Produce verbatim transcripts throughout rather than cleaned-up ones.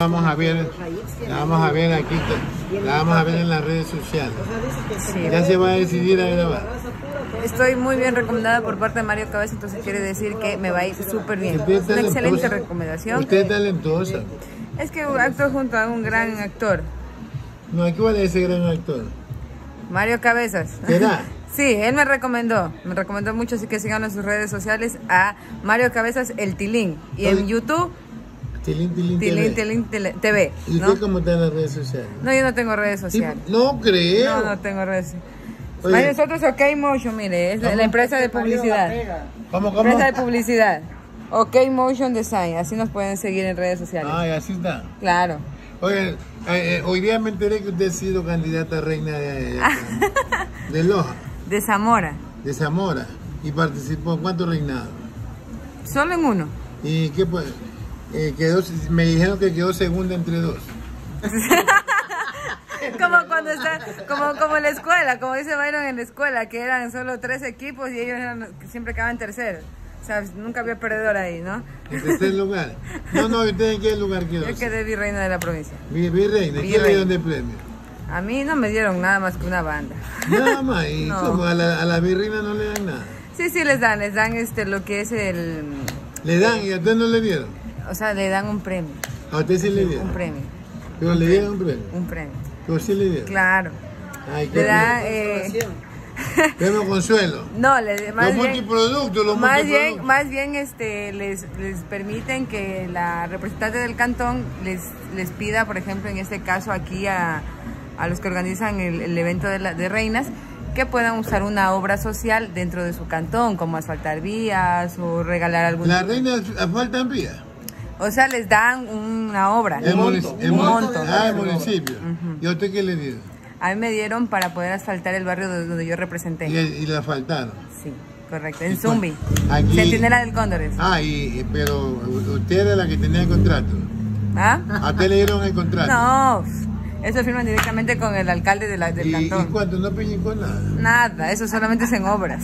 Vamos a ver, la vamos a ver aquí, la vamos a ver en las redes sociales. Sí. Ya se va a decidir a grabar. Estoy muy bien recomendada por parte de Mario Cabeza, entonces quiere decir que me va a ir súper bien. Usted Es una es excelente talentosa. recomendación. Usted es talentosa. Es que actúo junto a un gran actor, No, aquí va a ese gran actor. Mario Cabezas. ¿Será? Sí, él me recomendó, me recomendó mucho, así que sigan en sus redes sociales a Mario Cabezas el Tilín. Y en Oye. YouTube, Tilín, tilín, Tilín, Tilín. Tilín T V. ¿Y ¿no? usted cómo está en las redes sociales? No, yo no tengo redes sociales. No creo. No, no tengo redes. Oye. Ay, nosotros OK Motion, mire, es la, la empresa de publicidad. ¿Cómo, cómo? Empresa de publicidad. OK Motion Design, así nos pueden seguir en redes sociales. Ay, así está. Claro. Oye, eh, eh, hoy día me enteré que usted ha sido candidata a reina de, de, de Loja, De Zamora. de Zamora, y participó en cuántos reinados. Solo en uno. Y qué pues, eh, quedó, me dijeron que quedó segunda entre dos. Como cuando está, como, como en la escuela, como dice Byron en la escuela, que eran solo tres equipos y ellos eran, siempre quedaban terceros. O sea, nunca había perdedor ahí, ¿no? En tercer lugar. No, no, ¿usted en qué lugar quedó? Yo quedé virreina de la provincia. Vi- Virreina, ¿qué le Virreina. dieron de premio? A mí no me dieron nada más que una banda. Nada más, y No. como a la, a la virreina no le dan nada. Sí, sí, les dan, les dan este, lo que es el... Le dan y a usted no le dieron. O sea, le dan un premio, A usted sí le dieron. un premio, Pero le dieron un premio. un premio. Pero sí le dieron. Claro. Ay, qué Le da... premio. Eh, Premio consuelo. no, le, más Los bien... multiproductos, los Más bien, multiproductos. más bien este, les, les permiten que la representante del cantón les, les pida, por ejemplo, en este caso aquí a, a los que organizan el, el evento de, la, de reinas, que puedan usar una obra social dentro de su cantón, como asfaltar vías o regalar algún... Las reinas faltan vías. O sea, les dan una obra, El un munic- monto. el Un mon- monto. Ah, el municipio. Ujú. ¿Y a usted qué le dieron? A mí me dieron para poder asfaltar el barrio de- donde yo representé. Y, y la faltaron. Sí, correcto, en Y Zumbi. aquí- Centinela del Cóndores. Ah, y, y- pero usted era la que tenía el contrato. ¿Ah? A usted le dieron el contrato. No, eso firman directamente con el alcalde de la, del ¿Y, ¿Y cantón. cuánto? ¿No peñicó nada? Nada, eso solamente es en obras.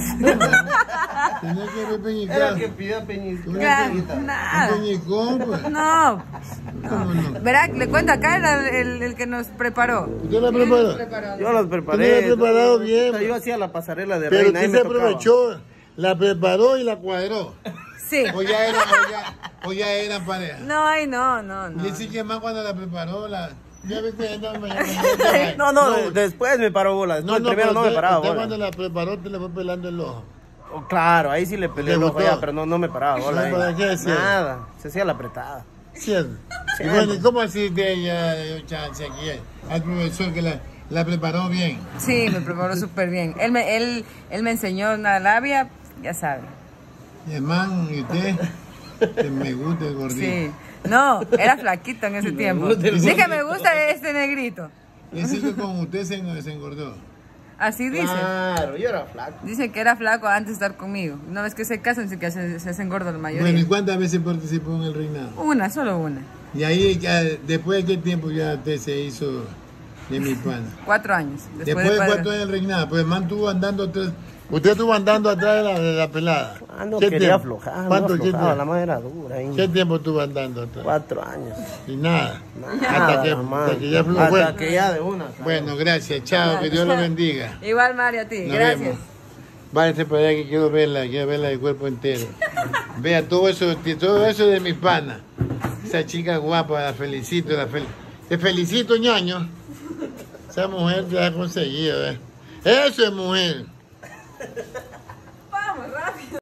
Tenía que haber Era peñicado. que pidió peñito. Claro, Un nada. peñicón, pues. No, ¿Cómo no? verá, le cuento, acá era el, el que nos preparó. ¿Usted la preparó? Yo las Usted preparé. la ha preparado bien. Yo hacía la pasarela de Pero reina. ahí usted me se tocaba. aprovechó, la preparó y la cuadró. Sí. O ya era, o ya, o ya eran pareja. No, ay, no, no, no. Y sí que más cuando la preparó, la... Ya ves que no, me- No, no, de- después me paró bola. Después primero pero no me usted- paraba usted bola. cuando la preparó, te le fue pelando el ojo. Oh, claro, ahí sí le peleé ¿Le el ojo gustó? ya, pero no, no me paraba bola. No, ahí. ¿para qué decía? Nada, se hacía la apretada. ¿Cierto? Y bueno, ¿y cómo así de ella, de chance aquí, al profesor que la, la preparó bien? Sí, me preparó súper bien. Él me, él, él me enseñó una labia, ya sabe. Y el man, y usted, que me gusta el gordito. Sí. No, era flaquito en ese tiempo. gusta el Dije, gordito. me gusta este negrito. Ese que con usted se, se engordó. Así dice. Claro, yo era flaco. Dice que era flaco antes de estar conmigo. Una vez que se casan, se, que se, se hacen gordos la mayoría. Bueno, ¿y cuántas veces participó en el reinado? Una, solo una. Y ahí, ya, después de qué tiempo ya usted se hizo de mi pana. Cuatro años. Después, Después de de padre- cuatro años del reinado, pues el man estuvo andando atrás. Usted estuvo andando atrás de la, de la pelada. Ah, no ¿Qué quería tiempo? aflojar, no ¿Cuánto qué aflojaba, la tiempo? madre era dura ahí. ¿Qué tiempo estuvo andando atrás? Cuatro años. Y nada. Nada, hasta, que, mamá. hasta que ya aflojó. Hasta Bueno, que ya de una. ¿sabes? bueno, gracias, chao, que Dios lo bendiga. Igual, Mario, a ti. Nos Gracias. vemos. Váyase para allá que quiero verla, quiero verla de cuerpo entero. Vea todo eso, todo eso de mi pana. Esa chica guapa, la felicito, la fel... Te felicito, ñaño. Esa mujer te ha conseguido, ¿eh? Eso es mujer.